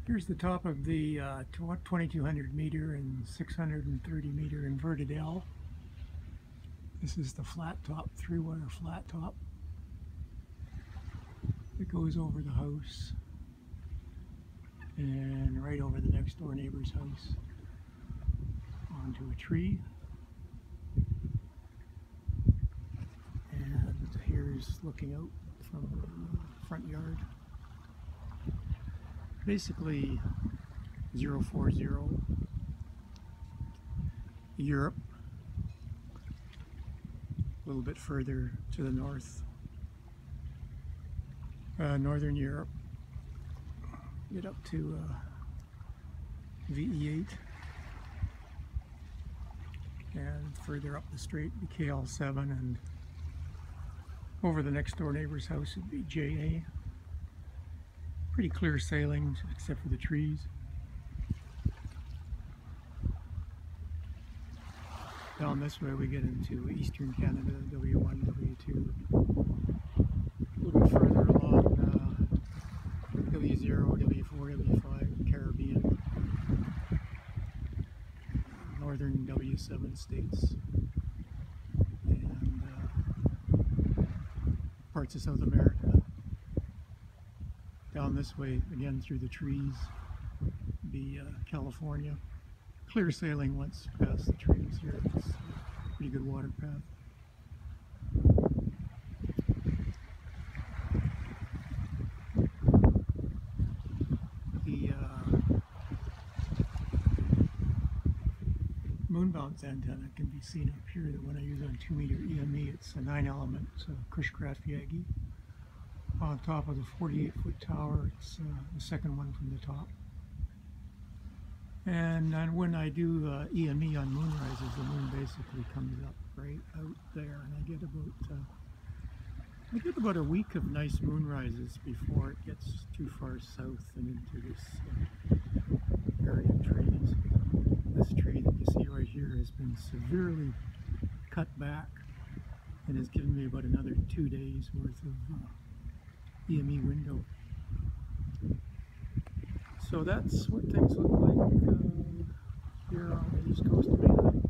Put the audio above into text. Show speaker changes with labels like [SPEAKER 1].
[SPEAKER 1] Here's the top of the 2200 meter and 630 meter inverted L. This is the flat top, 3-wire flat top. It goes over the house and right over the next door neighbor's house onto a tree. And here's looking out from the front yard. Basically 040 Europe, a little bit further to the north, northern Europe, get up to VE8, and further up the strait be KL7, and over the next door neighbor's house would be JA. Pretty clear sailing except for the trees. Down this way we get into eastern Canada, W1, W2. A little bit further along W0, W4, W5, Caribbean. Northern W7 states. And parts of South America. Down this way, again through the trees, be California. Clear sailing once past the trees here. It's a pretty good water path. The moon bounce antenna can be seen up here. That when I use on 2-meter EME, it's a 9-element Chris-Craft Yagi. On top of the 48-foot tower, it's the second one from the top. And when I do EME on moonrises, the moon basically comes up right out there, and I get about a week of nice moonrises before it gets too far south and into this area of trees. This tree that you see right here has been severely cut back and has given me about another 2 days worth of EME window. So that's what things look like here on the east coast of Maine.